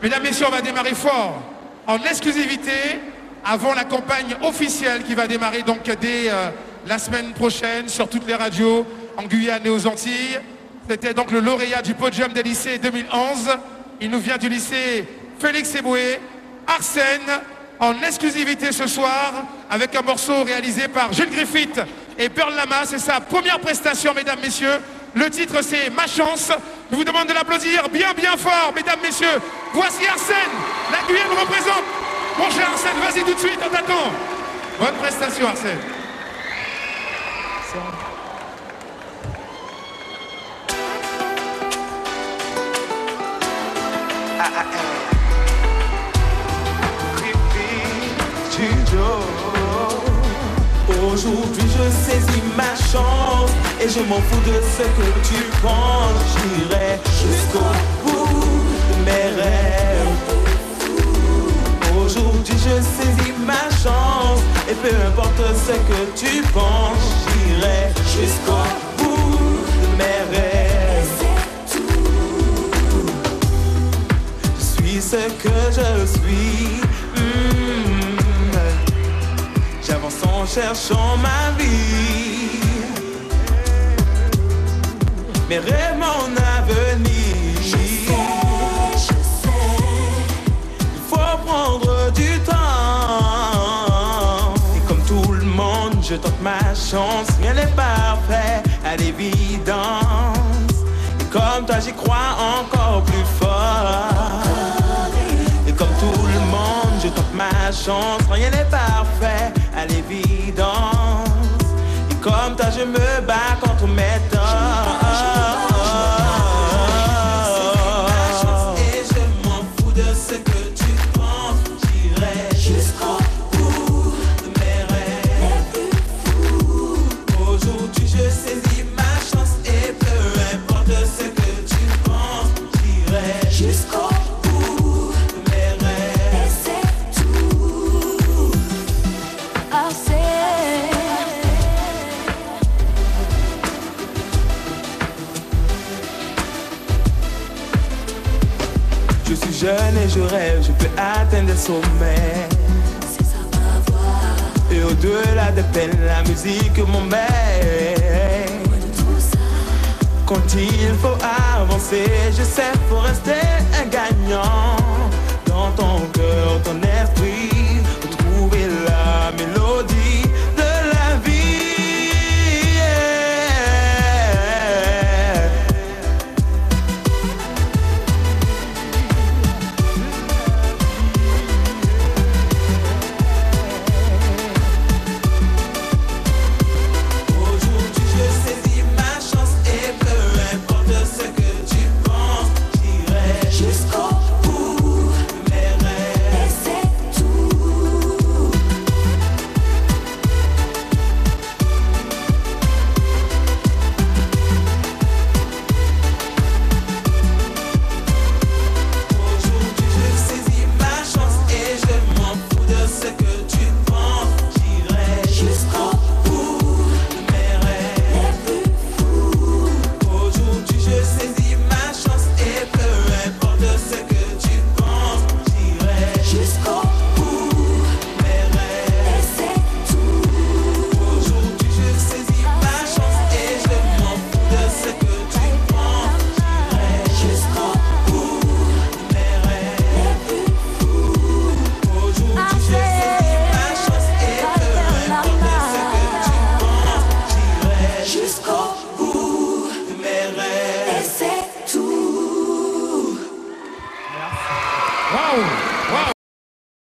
Mesdames, Messieurs, on va démarrer fort, en exclusivité, avant la campagne officielle qui va démarrer donc dès la semaine prochaine sur toutes les radios en Guyane et aux Antilles. C'était donc le lauréat du podium des lycées 2011. Il nous vient du lycée Félix Eboué, Arsène, en exclusivité ce soir, avec un morceau réalisé par Jules Griffith et Pearl Lama. C'est sa première prestation, mesdames, messieurs. Le titre, c'est Ma Chance. Je vous demande de l'applaudir bien, bien fort, mesdames, messieurs. Voici Arsène. La Guyane représente. Mon cher Arsène, vas-y tout de suite, on t'attend. Bonne prestation, Arsène. Aujourd'hui je saisis ma chance et je m'en fous de ce que tu penses. J'irai jusqu'au bout de mes rêves. Aujourd'hui je saisis ma chance et peu importe ce que tu penses, j'irai jusqu'au bout de mes rêves. Je suis ce que je suis. J'avance en cherchant ma vie, mes rêves, mon avenir. Je sais, il faut prendre du temps. Et comme tout le monde, je tente ma chance. Rien n'est parfait à l'évidence. Et comme toi, j'y crois encore plus fort. Et comme tout le monde, je tente ma chance. Rien n'est parfait à l'évidence. Et comme toi je me bats contre mes torts. Et je m'en fous de ce que tu penses. J'irai jusqu'au bout de mes rêves. Aujourd'hui je saisis ma chance et peu importe ce que tu penses, j'irai jusqu'au bout de mes rêves. Et c'est tout. Je suis jeune et je rêve, je peux atteindre des sommets. Et au-delà des peines, la musique m'emmène. Quand il faut avancer, je sais, faut rester un gagnant. Dans ton cœur, ton esprit, retrouver la mélodie de la vie. Aujourd'hui je saisis ma chance et peu importe ce que tu penses, j'irai jusqu'au bout de mes rêves. Et c'est tout. Aujourd'hui je saisis ma chance et je m'en fous de ce que tu penses, j'irai jusqu'au bout de mes rêves. Aujourd'hui je saisis ma chance et peu importe ce que tu penses, j'irai jusqu'au bout de mes rêves. Et c'est tout. Aujourd'hui je saisis ma chance et je m'en fous de ce que tu penses, j'irai jusqu'au bout de mes rêves. Aujourd'hui je saisis ma chance et peu importe ce que tu penses, j'irai jusqu'au bout de mes rêves. Et c'est tout. Waouh!